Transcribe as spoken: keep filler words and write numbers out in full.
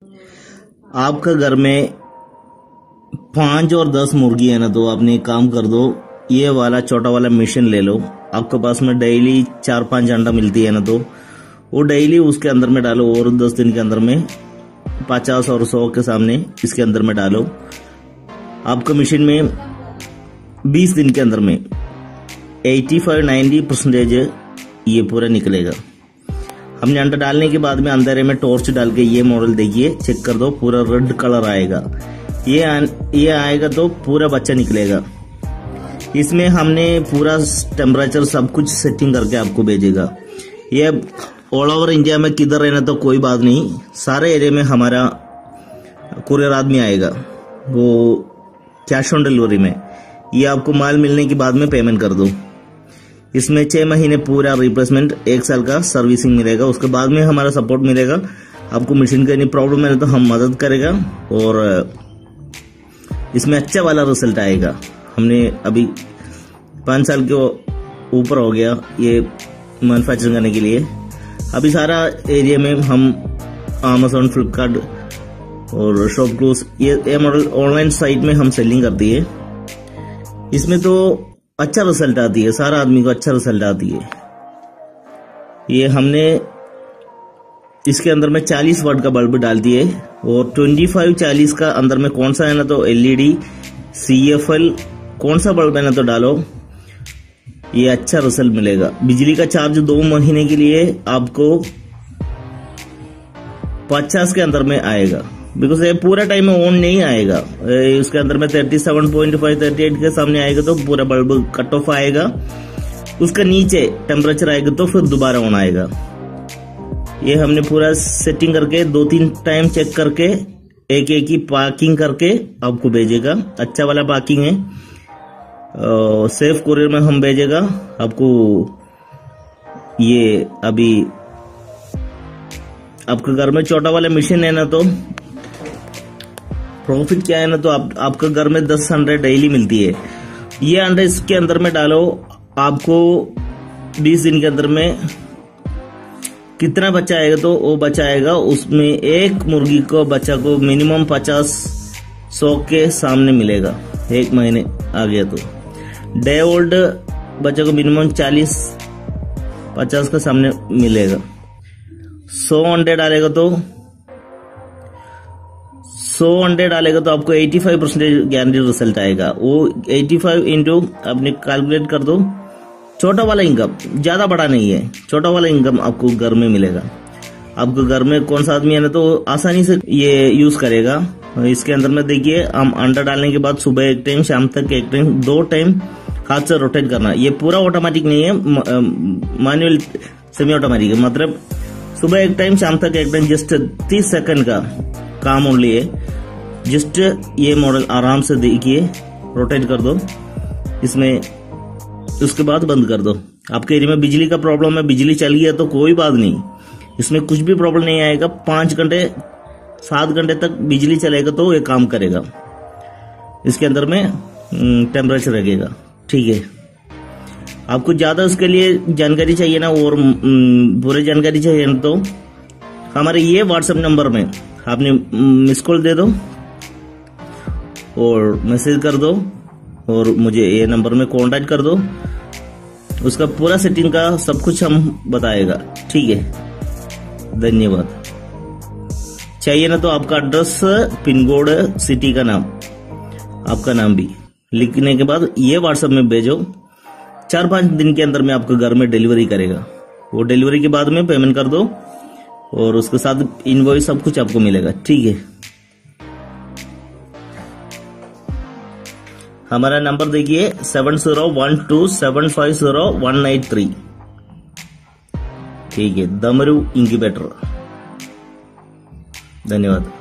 आपका घर में पांच और दस मुर्गी है ना, तो आपने एक काम कर दो, ये वाला छोटा वाला मशीन ले लो। आपके पास में डेली चार पांच अंडा मिलती है ना, तो वो डेली उसके अंदर में डालो और दस दिन के अंदर में पचास और सौ के सामने इसके अंदर में डालो। आपका मशीन में बीस दिन के अंदर में पचासी नब्बे परसेंटेज ये पूरा निकलेगा। हमने अंडा डालने के बाद में अंधेरे में टॉर्च डाल के ये मॉडल देखिए, चेक कर दो, पूरा रेड कलर आएगा। ये आ, ये आएगा तो पूरा बच्चा निकलेगा। इसमें हमने पूरा टेम्परेचर सब कुछ सेटिंग करके आपको भेजेगा। ये ऑल ओवर इंडिया में किधर रहना तो कोई बात नहीं, सारे एरिया में हमारा कुरियर आदमी आएगा, वो कैश ऑन डिलीवरी में। ये आपको माल मिलने के बाद में पेमेंट कर दो। इसमें छह महीने पूरा रिप्लेसमेंट, एक साल का सर्विसिंग मिलेगा। उसके बाद में हमारा सपोर्ट मिलेगा। आपको मशीन का नहीं प्रॉब्लम है तो हम मदद करेगा और इसमें अच्छा वाला रिजल्ट आएगा। हमने अभी पाँच साल के ऊपर हो गया ये मैन्युफैक्चरिंग करने के लिए। अभी सारा एरिया में हम अमेज़न, फ्लिपकार्ट और शॉपक्लूज ये ये मॉडल ऑनलाइन साइट में हम सेलिंग करती है। इसमें तो अच्छा रिजल्ट आती है, सारा आदमी को अच्छा रिजल्ट आती है। ये हमने इसके अंदर में चालीस वाट का बल्ब डाल दिए और पच्चीस चालीस का अंदर में कौन सा है ना तो एलईडी, सीएफएल कौन सा बल्ब है ना तो डालो, ये अच्छा रिजल्ट मिलेगा। बिजली का चार्ज दो महीने के लिए आपको पचास के अंदर में आएगा, बिकॉज ये पूरा टाइम में ऑन नहीं आएगा। इसके अंदर में सैंतीस पॉइंट पाँच, अड़तीस के सामने आएगा तो पूरा बल्ब कट ऑफ आएगा। उसका नीचे टेम्परेचर आएगा तो फिर दोबारा ऑन आएगा। ये हमने पूरा सेटिंग करके दो तीन टाइम चेक करके एक एक ही पैकिंग करके आपको भेजेगा। अच्छा वाला पैकिंग है, सेफ कुरियर में हम भेजेगा आपको। ये अभी आपके घर में छोटा वाला मशीन है ना, तो प्रॉफिट क्या है ना, तो आप, आपके घर में दस अंडे डेली मिलती है। ये अंडे इसके अंदर में डालो, आपको बीस दिन के अंदर में कितना बच्चा आएगा तो वो बच्चा आएगा। उसमें एक मुर्गी को बच्चा को मिनिमम पचास सौ के सामने मिलेगा। एक महीने आ गया तो डे ओल्ड बच्चा को मिनिमम चालीस पचास के सामने मिलेगा। सौ अंडे डालेगा तो सौ अंडे डालेगा तो आपको पचासी परसेंटेज गारंटी रिजल्ट आएगा। वो पचासी इंटू आपने कैलकुलेट कर दो। छोटा वाला इनकम, ज्यादा बड़ा नहीं है, छोटा वाला इनकम आपको घर में मिलेगा। आपको घर में कौन सा आदमी है ना तो आसानी से ये यूज करेगा। इसके अंदर में देखिए, हम अंडा डालने के बाद सुबह एक टाइम, शाम तक एक टाइम, दो टाइम हाथ से रोटेट करना। ये पूरा ऑटोमेटिक नहीं है, मैनुअल सेमी ऑटोमेटिक है। मतलब सुबह एक टाइम, शाम तक एक टाइम, जस्ट तीस सेकंड का काम ओनली है। जस्ट ये मॉडल आराम से देखिए, रोटेट कर दो इसमें, उसके बाद बंद कर दो। आपके एरिया में बिजली का प्रॉब्लम है, बिजली चल गया तो कोई बात नहीं, इसमें कुछ भी प्रॉब्लम नहीं आएगा। पांच घंटे सात घंटे तक बिजली चलेगा तो ये काम करेगा। इसके अंदर में टेम्परेचर लगेगा, ठीक है। आपको ज्यादा उसके लिए जानकारी चाहिए ना और पूरी जानकारी चाहिए ना तो हमारे ये व्हाट्सएप नंबर में आपने मिस कॉल दे दो और मैसेज कर दो और मुझे ये नंबर में कांटेक्ट कर दो। उसका पूरा सेटिंग का सब कुछ हम बताएगा, ठीक है। धन्यवाद। चाहिए ना तो आपका एड्रेस, पिन कोड, सिटी का नाम, आपका नाम भी लिखने के बाद ये व्हाट्सएप में भेजो। चार पांच दिन के अंदर में आपके घर में डिलीवरी करेगा। वो डिलीवरी के बाद में पेमेंट कर दो और उसके साथ इनवॉइस सब कुछ आपको मिलेगा, ठीक है। हमारा नंबर देखिए, seven zero one two seven five zero one eight three, ठीक है। दमरू इंक्यूबेटर। धन्यवाद।